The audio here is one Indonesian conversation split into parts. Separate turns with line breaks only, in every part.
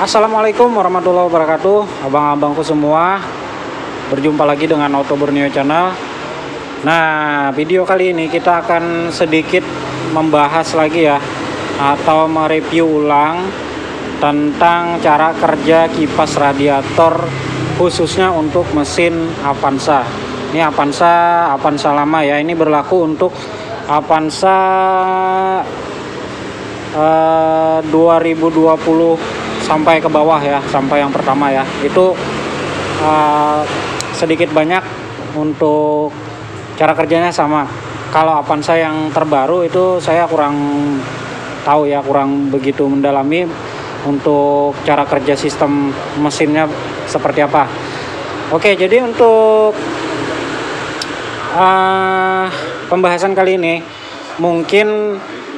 Assalamualaikum warahmatullahi wabarakatuh, abang-abangku semua. Berjumpa lagi dengan Auto Borneo Channel. Nah, video kali ini kita akan sedikit membahas lagi ya, atau mereview ulang tentang cara kerja kipas radiator khususnya untuk mesin Avanza. Ini Avanza lama ya, ini berlaku untuk Avanza 2020 sampai ke bawah ya, sampai yang pertama ya. Itu sedikit banyak untuk cara kerjanya sama. Kalau Avanza yang terbaru itu saya kurang tahu ya, kurang begitu mendalami untuk cara kerja sistem mesinnya seperti apa. Oke, jadi untuk pembahasan kali ini mungkin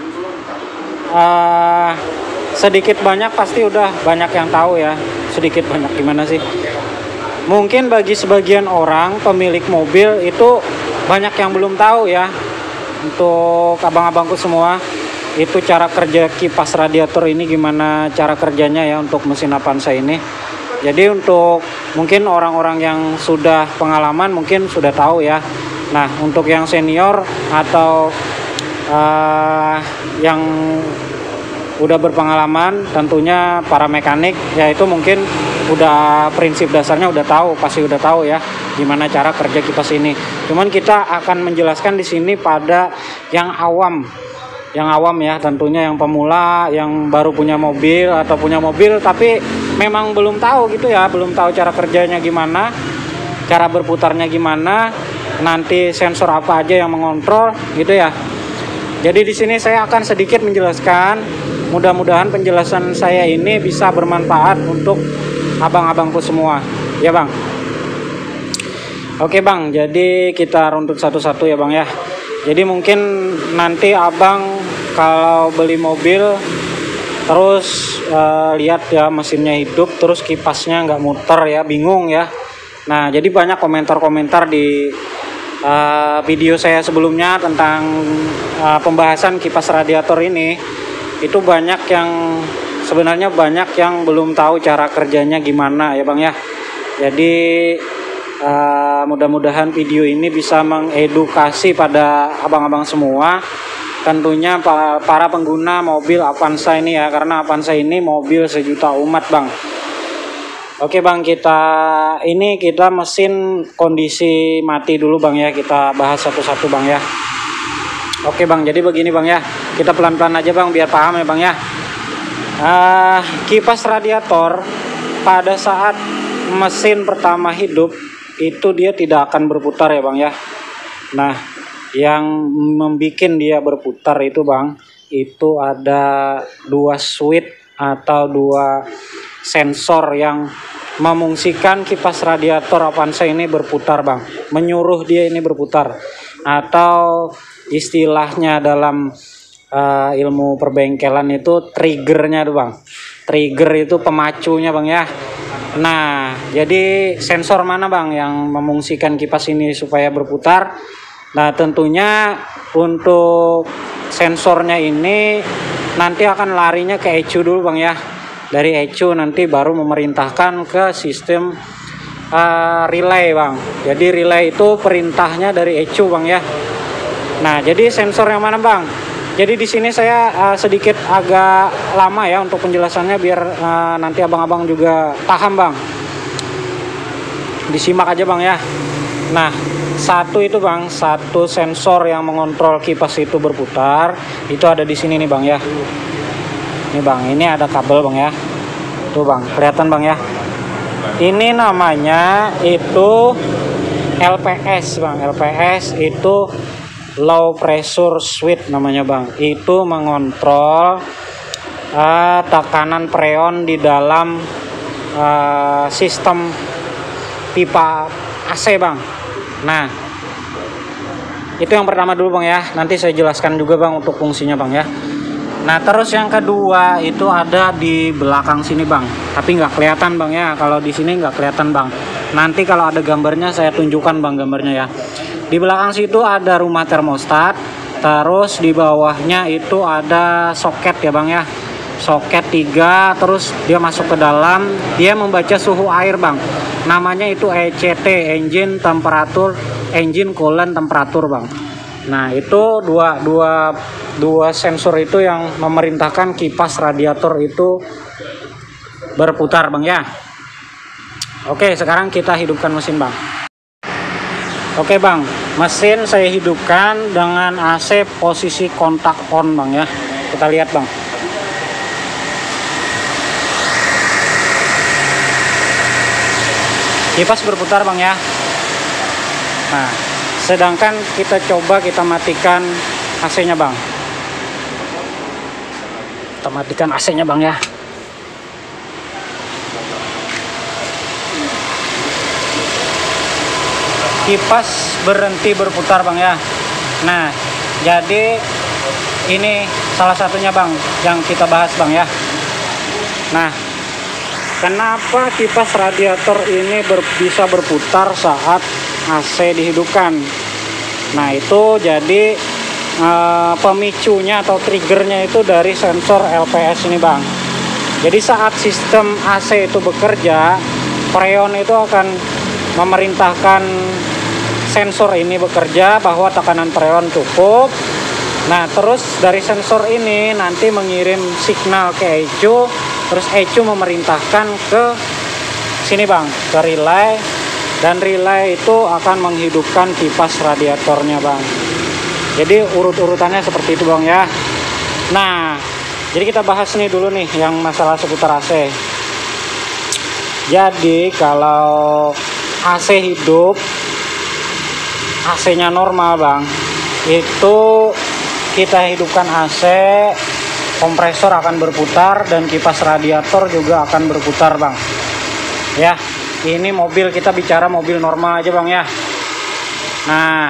sedikit banyak pasti udah banyak yang tahu ya. Sedikit banyak gimana sih? Mungkin bagi sebagian orang pemilik mobil itu banyak yang belum tahu ya. Untuk abang-abangku semua, itu cara kerja kipas radiator ini gimana cara kerjanya ya untuk mesin Avanza ini. Jadi untuk mungkin orang-orang yang sudah pengalaman mungkin sudah tahu ya. Nah, untuk yang senior atau yang udah berpengalaman, tentunya para mekanik ya, itu mungkin udah prinsip dasarnya udah tahu, pasti udah tahu ya gimana cara kerja kipas ini. Cuman kita akan menjelaskan di sini pada yang awam ya, tentunya yang pemula, yang baru punya mobil atau punya mobil tapi memang belum tahu gitu ya, belum tahu cara kerjanya gimana, cara berputarnya gimana, nanti sensor apa aja yang mengontrol gitu ya. Jadi di sini saya akan sedikit menjelaskan. Mudah-mudahan penjelasan saya ini bisa bermanfaat untuk abang-abangku semua. Ya bang. Oke bang, jadi kita runtut satu-satu ya bang ya. Jadi mungkin nanti abang kalau beli mobil terus lihat ya mesinnya hidup, terus kipasnya nggak muter ya, bingung ya. Nah, jadi banyak komentar-komentar di video saya sebelumnya tentang pembahasan kipas radiator ini. Itu banyak yang sebenarnya banyak yang belum tahu cara kerjanya gimana ya bang ya. Jadi mudah-mudahan video ini bisa mengedukasi pada abang-abang semua, tentunya para pengguna mobil Avanza ini ya, karena Avanza ini mobil sejuta umat bang. Oke bang, kita mesin kondisi mati dulu bang ya, kita bahas satu-satu bang ya. Oke bang, jadi begini bang ya, kita pelan-pelan aja bang biar paham ya bang ya. Kipas radiator pada saat mesin pertama hidup itu dia tidak akan berputar ya bang ya. Nah, yang membuat dia berputar itu bang, itu ada dua switch atau dua sensor yang memungkinkan kipas radiator Avanza ini berputar bang, menyuruh dia ini berputar, atau istilahnya dalam ilmu perbengkelan itu triggernya tuh bang. Trigger itu pemacunya bang ya. Nah, jadi sensor mana bang yang memungkinkan kipas ini supaya berputar? Nah, tentunya untuk sensornya ini nanti akan larinya ke ECU dulu bang ya. Dari ECU nanti baru memerintahkan ke sistem relay bang. Jadi relay itu perintahnya dari ECU bang ya. Nah, jadi sensor yang mana bang? Jadi di sini saya sedikit agak lama ya untuk penjelasannya biar nanti abang-abang juga paham bang. Disimak aja bang ya. Nah, satu itu bang, satu sensor yang mengontrol kipas itu berputar, itu ada di sini nih bang ya. Ini bang, ini ada kabel bang ya. Tuh bang, kelihatan bang ya. Ini namanya itu LPS bang. LPS itu low pressure switch namanya bang. Itu mengontrol tekanan freon di dalam sistem pipa AC bang. Nah, itu yang pertama dulu bang ya. Nanti saya jelaskan juga bang untuk fungsinya bang ya. Nah, terus yang kedua itu ada di belakang sini bang, tapi nggak kelihatan bang ya. Kalau di sini nggak kelihatan bang. Nanti kalau ada gambarnya saya tunjukkan bang gambarnya ya. Di belakang situ ada rumah termostat, terus di bawahnya itu ada soket ya bang ya. soket 3, terus dia masuk ke dalam, dia membaca suhu air bang. Namanya itu ECT, engine temperature, engine coolant temperature bang. Nah itu dua sensor itu yang memerintahkan kipas radiator itu berputar bang ya. Oke, sekarang kita hidupkan mesin bang. Oke bang, mesin saya hidupkan dengan AC posisi kontak on bang ya. Kita lihat bang. Kipas berputar bang ya. Nah, sedangkan kita coba kita matikan AC-nya bang. Kita matikan AC-nya bang ya. Kipas berhenti berputar bang ya. Nah, jadi ini salah satunya bang yang kita bahas bang ya. Nah, kenapa kipas radiator ini bisa berputar saat AC dihidupkan? Nah itu jadi pemicunya atau triggernya itu dari sensor LPS ini bang. Jadi saat sistem AC itu bekerja, freon itu akan memerintahkan sensor ini bekerja bahwa tekanan freon cukup. Nah terus dari sensor ini nanti mengirim signal ke ECU, terus ECU memerintahkan ke sini bang, ke relay, dan relay itu akan menghidupkan kipas radiatornya bang. Jadi urut-urutannya seperti itu bang ya. Nah jadi kita bahas nih dulu nih yang masalah seputar AC. Jadi kalau AC hidup, AC-nya normal bang, itu kita hidupkan AC, kompresor akan berputar dan kipas radiator juga akan berputar bang ya. Ini mobil, kita bicara mobil normal aja bang ya. Nah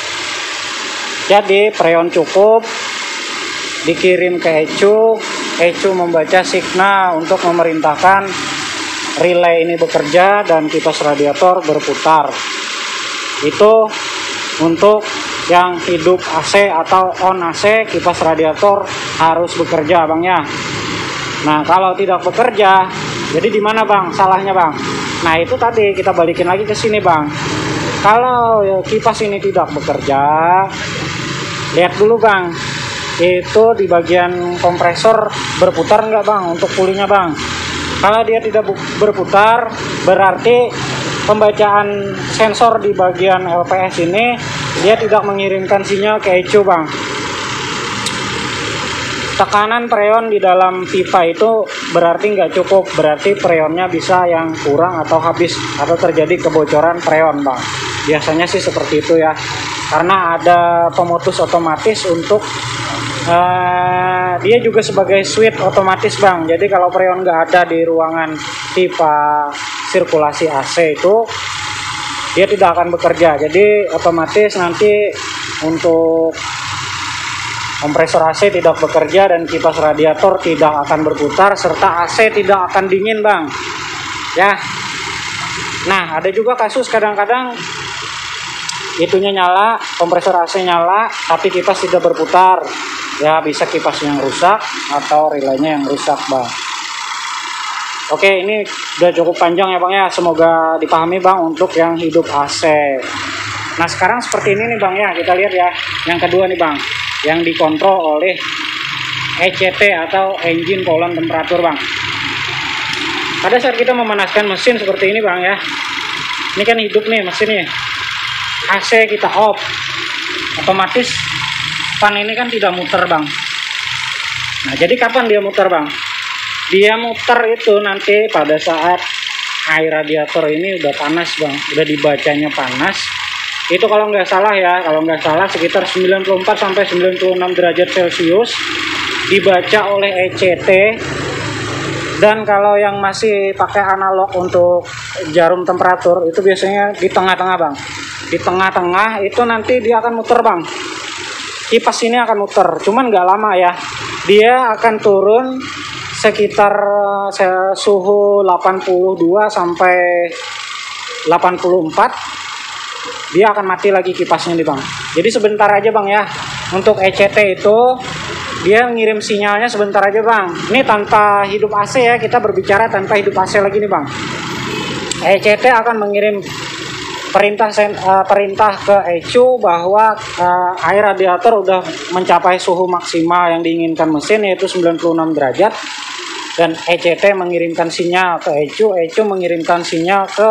jadi freon cukup, dikirim ke ECU, ECU membaca signal untuk memerintahkan relay ini bekerja dan kipas radiator berputar. Itu untuk yang hidup AC atau on AC, kipas radiator harus bekerja bang ya. Nah kalau tidak bekerja, jadi di mana bang salahnya bang? Nah itu tadi kita balikin lagi ke sini bang. Kalau kipas ini tidak bekerja, lihat dulu bang, itu di bagian kompresor berputar nggak bang untuk pulihnya bang? Kalau dia tidak berputar, berarti pembacaan sensor di bagian LPS ini dia tidak mengirimkan sinyal ke ECU bang. Tekanan freon di dalam pipa itu berarti nggak cukup, berarti freonnya bisa yang kurang atau habis atau terjadi kebocoran freon bang. Biasanya sih seperti itu ya, karena ada pemutus otomatis untuk dia juga sebagai switch otomatis bang. Jadi kalau freon nggak ada di ruangan pipa sirkulasi AC itu, dia tidak akan bekerja. Jadi otomatis nanti untuk kompresor AC tidak bekerja dan kipas radiator tidak akan berputar serta AC tidak akan dingin bang ya. Nah ada juga kasus kadang-kadang itunya nyala, kompresor AC nyala tapi kipas tidak berputar ya, bisa kipasnya yang rusak atau relaynya yang rusak bang. Oke, ini udah cukup panjang ya bang ya, semoga dipahami bang untuk yang hidup AC. Nah sekarang seperti ini nih bang ya, kita lihat ya yang kedua nih bang, yang dikontrol oleh ECT atau engine coolant temperature bang. Pada saat kita memanaskan mesin seperti ini bang ya, ini kan hidup nih mesinnya, AC kita off, otomatis fan ini kan tidak muter bang. Nah jadi kapan dia muter bang? Dia muter itu nanti pada saat air radiator ini udah panas bang, udah dibacanya panas. Itu kalau nggak salah ya, kalau nggak salah sekitar 94 sampai 96 derajat Celcius dibaca oleh ECT. Dan kalau yang masih pakai analog untuk jarum temperatur itu biasanya di tengah-tengah bang. Di tengah-tengah itu nanti dia akan muter bang. Kipas ini akan muter, cuman nggak lama ya. Dia akan turun sekitar suhu 82 sampai 84. Dia akan mati lagi kipasnya nih bang. Jadi sebentar aja bang ya. Untuk ECT itu dia ngirim sinyalnya sebentar aja bang. Ini tanpa hidup AC ya, kita berbicara tanpa hidup AC lagi nih bang. ECT akan mengirim perintah ke ECU bahwa air radiator udah mencapai suhu maksimal yang diinginkan mesin, yaitu 96 derajat. Dan ECT mengirimkan sinyal ke ECU mengirimkan sinyal ke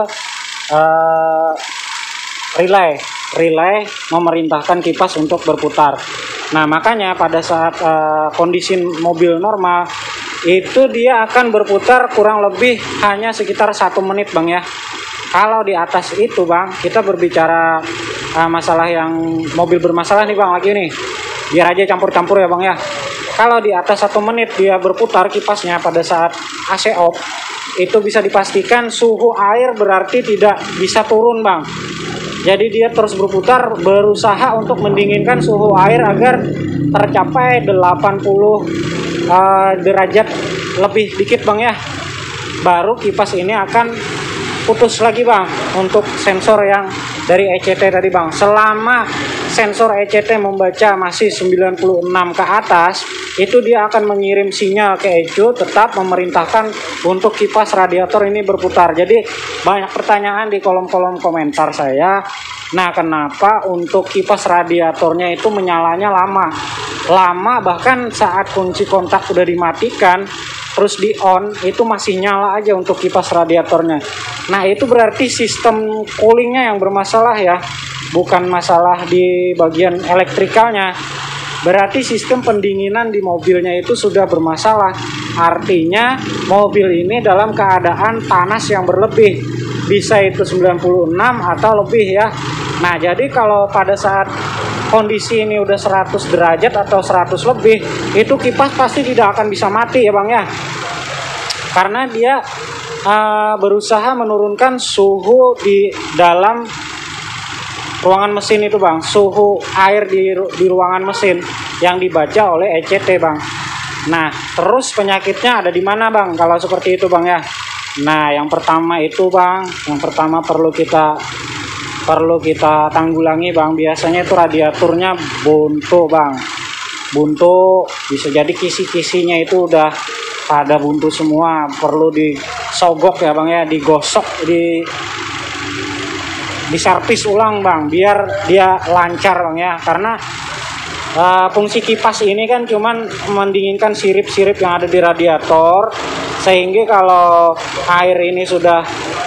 relay memerintahkan kipas untuk berputar. Nah makanya pada saat kondisi mobil normal itu dia akan berputar kurang lebih hanya sekitar 1 menit bang ya. Kalau di atas itu bang, kita berbicara masalah yang mobil bermasalah nih bang lagi nih, biar aja campur-campur ya bang ya. Kalau di atas 1 menit dia berputar kipasnya pada saat AC off, itu bisa dipastikan suhu air berarti tidak bisa turun bang. Jadi dia terus berputar, berusaha untuk mendinginkan suhu air agar tercapai 80 derajat lebih dikit bang ya. Baru kipas ini akan putus lagi bang untuk sensor yang dari ECT tadi bang. Selama sensor ECT membaca masih 96 ke atas, itu dia akan mengirim sinyal ke ECU tetap memerintahkan untuk kipas radiator ini berputar. Jadi banyak pertanyaan di kolom-kolom komentar saya. Nah kenapa untuk kipas radiatornya itu menyalanya lama bahkan saat kunci kontak udah dimatikan terus di on itu masih nyala aja untuk kipas radiatornya. Nah itu berarti sistem coolingnya yang bermasalah ya, bukan masalah di bagian elektrikalnya. Berarti sistem pendinginan di mobilnya itu sudah bermasalah. Artinya mobil ini dalam keadaan panas yang berlebih, bisa itu 96 atau lebih ya. Nah jadi kalau pada saat kondisi ini udah 100 derajat atau 100 lebih, itu kipas pasti tidak akan bisa mati ya bang ya, karena dia berusaha menurunkan suhu di dalam ruangan mesin itu bang, suhu air di ruangan mesin yang dibaca oleh ECT bang. Nah terus penyakitnya ada di mana bang kalau seperti itu bang ya? Nah yang pertama itu bang, yang pertama perlu kita tanggulangi bang, biasanya itu radiatornya buntu bang. Buntu bisa jadi kisi-kisinya itu udah pada buntu semua, perlu disogok ya bang ya, digosok, diservis ulang bang biar dia lancar bang ya. Karena fungsi kipas ini kan cuman mendinginkan sirip-sirip yang ada di radiator, sehingga kalau air ini sudah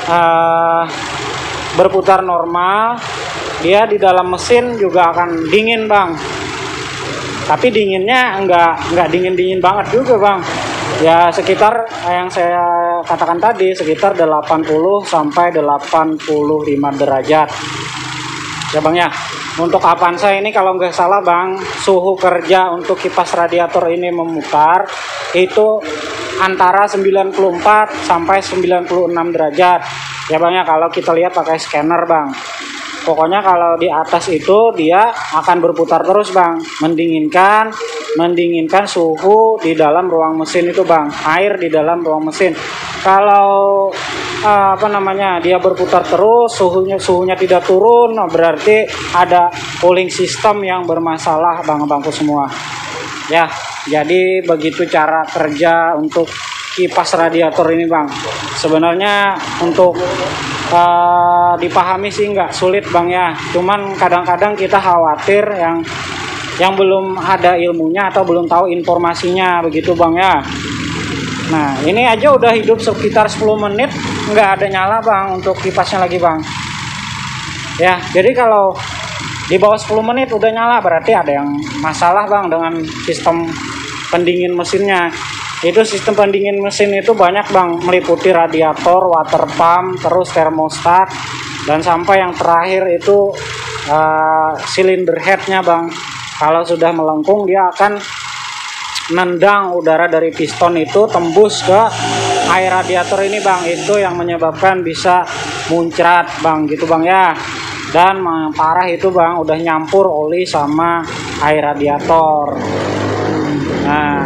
berputar normal, dia di dalam mesin juga akan dingin bang. Tapi dinginnya enggak dingin banget juga bang. Ya sekitar yang saya katakan tadi, sekitar 80 sampai 85 derajat. Ya bang ya. Untuk Avanza ini kalau nggak salah bang, suhu kerja untuk kipas radiator ini memutar itu antara 94 sampai 96 derajat. Ya bang ya, kalau kita lihat pakai scanner bang. Pokoknya kalau di atas itu dia akan berputar terus bang, mendinginkan suhu di dalam ruang mesin itu bang, air di dalam ruang mesin. Kalau dia berputar terus, suhunya tidak turun, berarti ada cooling system yang bermasalah bang-bangku semua. Ya, jadi begitu cara kerja untuk kipas radiator ini bang. Sebenarnya untuk dipahami sih nggak sulit bang ya, cuman kadang-kadang kita khawatir yang belum ada ilmunya atau belum tahu informasinya begitu bang ya. Nah ini aja udah hidup sekitar 10 menit nggak ada nyala bang untuk kipasnya lagi bang ya. Jadi kalau di bawah 10 menit udah nyala berarti ada yang masalah bang dengan sistem pendingin mesinnya. Itu sistem pendingin mesin itu banyak bang, meliputi radiator, water pump, terus termostat, dan sampai yang terakhir itu silinder headnya bang. Kalau sudah melengkung dia akan nendang udara dari piston itu tembus ke air radiator ini bang. Itu yang menyebabkan bisa muncrat bang gitu bang ya. Dan parah itu bang, udah nyampur oli sama air radiator. Nah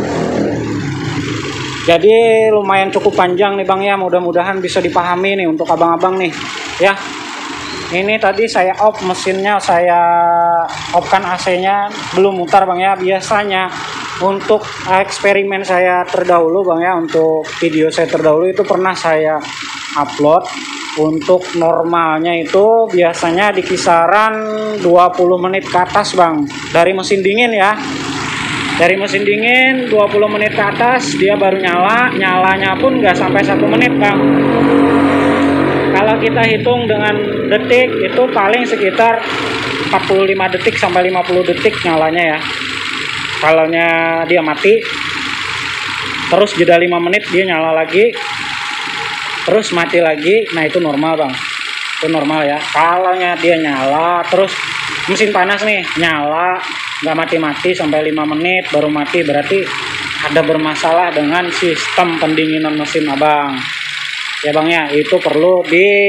jadi lumayan cukup panjang nih bang ya, mudah-mudahan bisa dipahami nih untuk abang-abang nih ya. Ini tadi saya off mesinnya, saya off kan AC-nya belum mutar bang ya. Biasanya untuk eksperimen saya terdahulu bang ya, untuk video saya terdahulu itu pernah saya upload. Untuk normalnya itu biasanya di kisaran 20 menit ke atas bang, dari mesin dingin ya. Dari mesin dingin 20 menit ke atas dia baru nyala. Nyalanya pun nggak sampai 1 menit bang. Kalau kita hitung dengan detik itu paling sekitar 45 detik sampai 50 detik nyalanya ya. Kalau dia mati, terus jeda 5 menit dia nyala lagi, terus mati lagi. Nah itu normal bang, itu normal ya. Kalau dia nyala terus mesin panas nih, nyala nggak mati-mati sampai 5 menit baru mati, berarti ada bermasalah dengan sistem pendinginan mesin abang ya bang ya. Itu perlu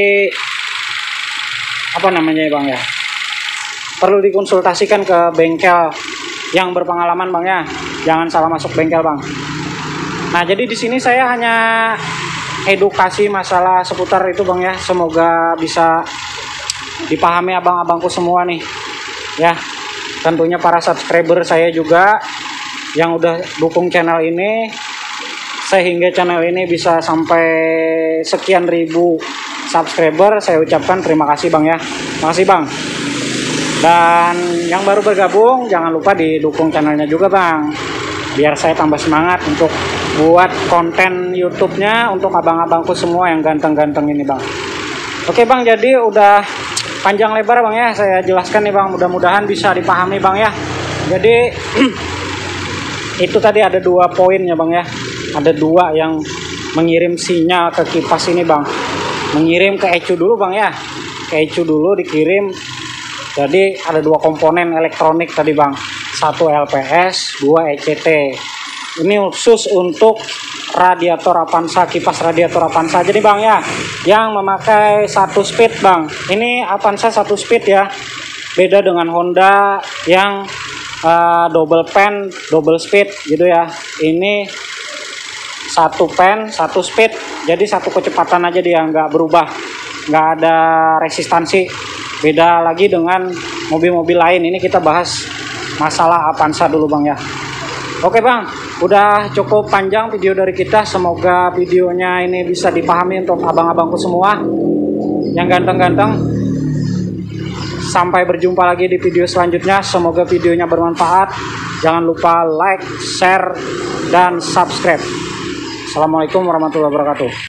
ya bang ya, perlu dikonsultasikan ke bengkel yang berpengalaman bang ya, jangan salah masuk bengkel bang. Nah jadi di sini saya hanya edukasi masalah seputar itu bang ya, semoga bisa dipahami abang-abangku semua nih ya. Tentunya para subscriber saya juga yang udah dukung channel ini sehingga channel ini bisa sampai sekian ribu subscriber, saya ucapkan terima kasih bang ya. Makasih bang. Dan yang baru bergabung jangan lupa didukung channelnya juga bang, biar saya tambah semangat untuk buat konten YouTube-nya untuk abang-abangku semua yang ganteng-ganteng ini bang. Oke bang, jadi udah panjang lebar bang ya saya jelaskan nih bang, mudah-mudahan bisa dipahami bang ya. Jadi itu tadi ada 2 poin ya bang ya, ada 2 yang mengirim sinyal ke kipas ini bang, mengirim ke ECU dulu bang ya, ke ECU dulu dikirim. Jadi ada 2 komponen elektronik tadi bang, 1 LPS, 2 ECT. Ini khusus untuk radiator Avanza, kipas radiator Avanza. Jadi bang ya, yang memakai 1 speed bang, ini Avanza 1 speed ya, beda dengan Honda yang double pan double speed gitu ya. Ini 1 pan 1 speed, jadi 1 kecepatan aja dia, nggak berubah, nggak ada resistansi. Beda lagi dengan mobil-mobil lain. Ini kita bahas masalah Avanza dulu bang ya. Oke bang, udah cukup panjang video dari kita. Semoga videonya ini bisa dipahami untuk abang-abangku semua yang ganteng-ganteng. Sampai berjumpa lagi di video selanjutnya. Semoga videonya bermanfaat. Jangan lupa like, share, dan subscribe. Assalamualaikum warahmatullahi wabarakatuh.